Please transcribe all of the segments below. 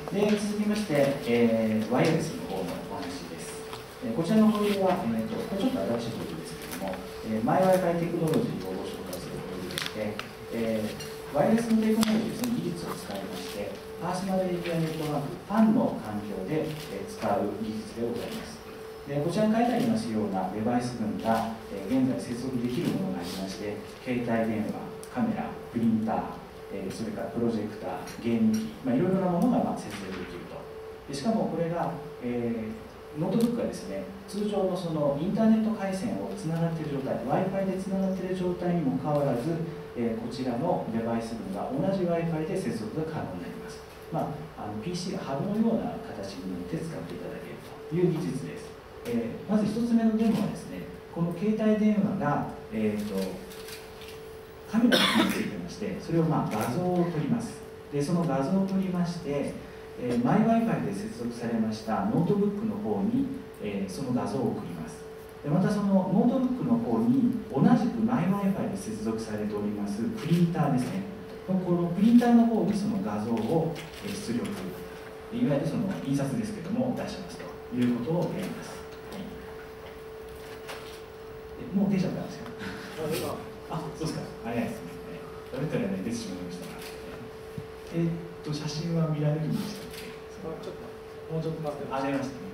で続きまして、ワイヤレスの方のお話です。こちらのホイールは、これちょっと新しいホイールですけれども、マイ Wi-Fi テクノロジーをご紹介するホイールでして、ワイヤレスのテクノロジー、その技術を使いまして、パーソナルエリアネットワーク、ファンの環境で使う技術でございます。でこちらに書いてありますようなデバイス群が、現在接続できるものがありまして、携帯電話、カメラ、プリンター、それからプロジェクター、ゲーム機、いろいろなものが接続できると。でしかもこれが、ノートブックがですね、通常のそのインターネット回線をつながっている状態、Wi-Fi でつながっている状態にもかかわらず、こちらのデバイス群が同じ Wi-Fi で接続が可能になります。PC がハブのような形になって使っていただけるという技術です。まず1つ目のデモはですね、この携帯電話が、カメラについてまして、それを画像を撮ります。でその画像を撮りまして、マイ Wi-Fi で接続されましたノートブックの方に、その画像を送ります。でまたそのノートブックの方に同じくマイ Wi-Fi で接続されておりますプリンターですね。このプリンターの方にその画像を出力、いわゆるその印刷ですけども出しますということをやります。もう出ちゃったんですよ。あ、そうですか。早いですね。誰かね、出てしまいましたが。写真は見られるんでしたっけ？もうちょっと待って。出ましたね。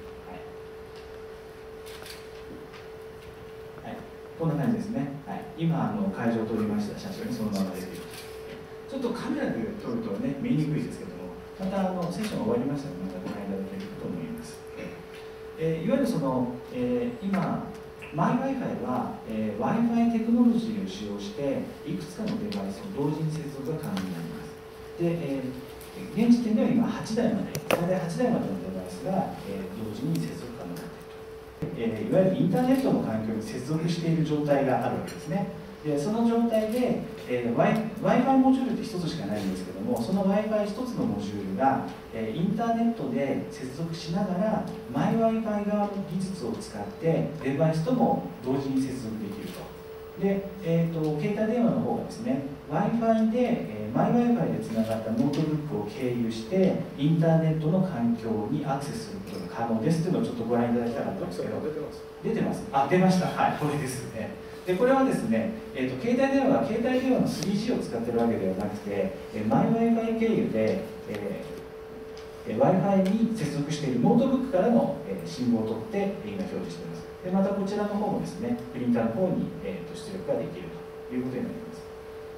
はい。こんな感じですね。はい。今、会場を撮りました写真、そのまま出てきます。ちょっとカメラで撮るとね、見にくいですけども、またセッションが終わりましたので、またご覧いただけると思います。いわゆるその、今、マイ Wi-Fi は、Wi-Fi テクノロジーを使用していくつかのデバイスを同時に接続が可能になります。で、現時点では今8台まで、最大8台までのデバイスが、同時に接続可能になっていると、いわゆるインターネットの環境に接続している状態があるわけですね。でその状態で、Wi-Fi モジュールって1つしかないんですけども、その Wi-Fi 1つのモジュールが、インターネットで接続しながら、マイ Wi-Fi 側の技術を使って、デバイスとも同時に接続できると。で、携帯電話の方がですね、Wi-Fi で、マイ Wi-Fi でつながったノートブックを経由して、インターネットの環境にアクセスすることが可能ですというのをちょっとご覧いただきたかったんですけど、出てます。あ、出ました。はい、これですね。でこれはですね、携帯電話の 3G を使っているわけではなくて、マイ Wi-Fi 経由で、Wi-Fi に接続しているノートブックからの、信号を取って今表示しています。でまたこちらの方もですね、プリンターの方に、出力ができるということになります。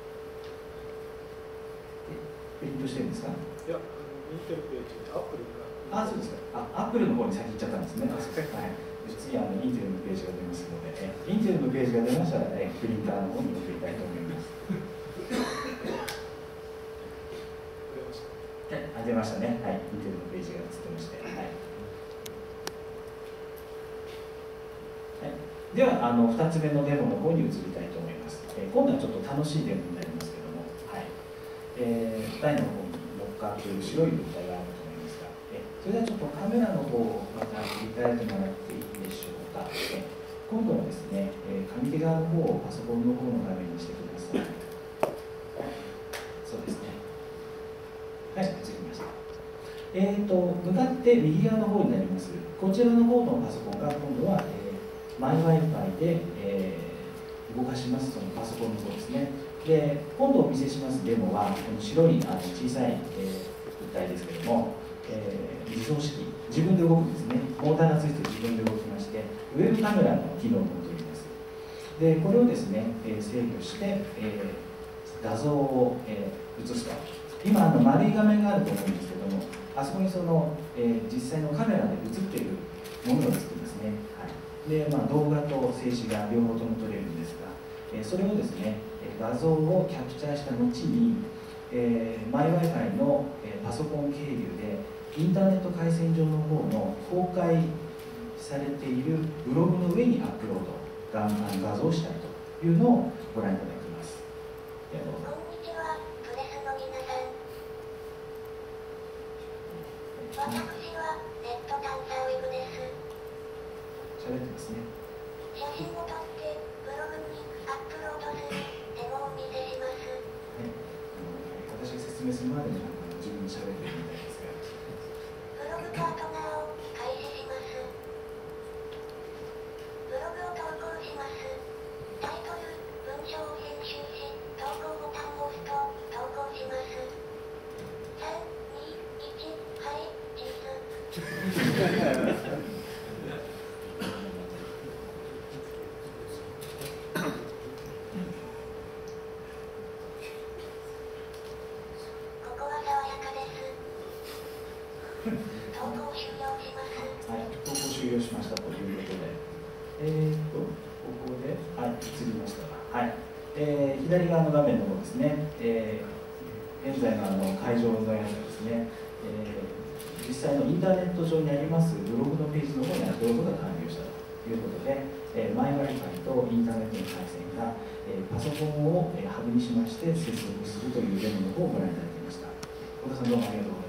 プリントしてるんですか？ いや、見てるページでアップルが。そうですか。アップルの方に先行っちゃったんですね。はい次インテルのページが出ますので、インテルのページが出ましたら、プリンターの方に送りたいと思います。出ましたね。はい、インテルのページが映ってまして。はいはい、では2つ目のデモの方に移りたいと思います。今度はちょっと楽しいデモになりますけども、台の方に乗っかっている白い物体があると思いますが、それではちょっとカメラの方をまた振り返ってもらっていいでしょうか。今度はですね、上手側の方をパソコンの方の画面にしてください。そうですね。はい、映りました。向かって右側の方になります。こちらの方のパソコンが今度は、マイ Wi-Fi で、動かしますそのパソコンの方ですね。で、今度お見せしますデモは、この白い小さい、物体ですけれども、自走式、自分で動くんですね。モーターがついて自分で動きまして、ウェブカメラの機能を持っております。で、これをですね、制御して、画像を、映すと。今丸い画面があると思うんですけども、あそこにその、実際のカメラで映っているものが映っていますね。はい、で、動画と静止画両方とも撮れるんですが、それをですね、画像をキャプチャーした後に、マイ Wi-Fi の、パソコン経由でインターネット回線上の方の公開されているブログの上にアップロード画像をしたいというのをご覧いただきます。 こんにちは、プレスの皆さん。私はネットダンサーウェブです。 喋ってますね。 写真を撮ってブログにアップロードするデモをお見せします。 私が説明するまでに自分で喋ってるみたいですが。 パートナーを開始します。ブログを投稿します。タイトル、文章を編集し、投稿ボタンを押すと投稿します。3、2、1、はい、です。ここは爽やかです。投稿終了します。 はい、投稿終了しましたということで、ここで、はい、移りましたが、はい、左側の画面の方ですね、現在の会場のやつですね、実際のインターネット上にありますブログのページの方にアップロードが完了したということで、前 Wi-Fi とインターネットの回線が、パソコンをハブにしまして接続するというデモの方をご覧いただきました。小田さんどうもありがとうございました。